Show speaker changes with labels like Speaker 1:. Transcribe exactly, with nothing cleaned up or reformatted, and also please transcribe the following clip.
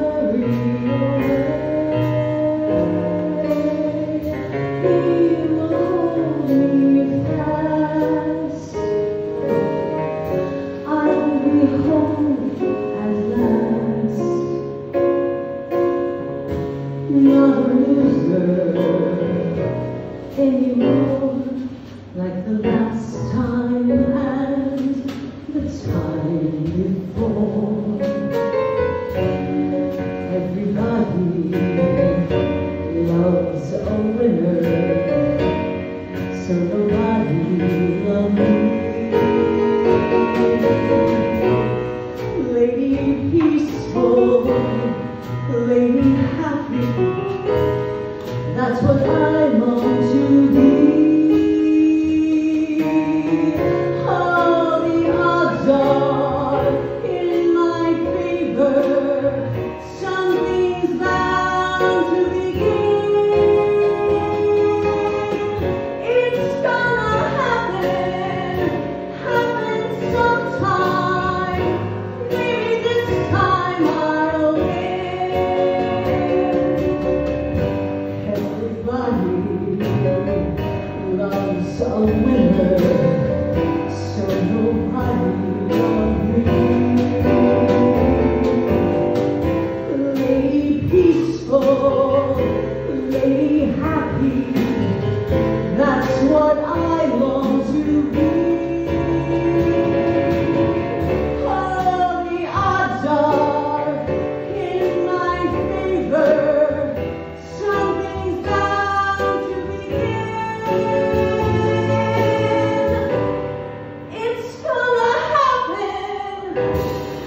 Speaker 1: Not a loser anymore, like the last time and the time before. Everybody loves a winner, so nobody loves me. Lady peaceful, lady happy, that's what I long to be. Oh, the odds are in my favor, something's bound to begin. It's gonna happen, happen sometime. Maybe this time I'll win. Everybody loves a winner, so nobody loves me. Lady peaceful, lady happy, that's what I long to be. Oh, the odds are in my favor, something's bound to begin. It's gonna happen.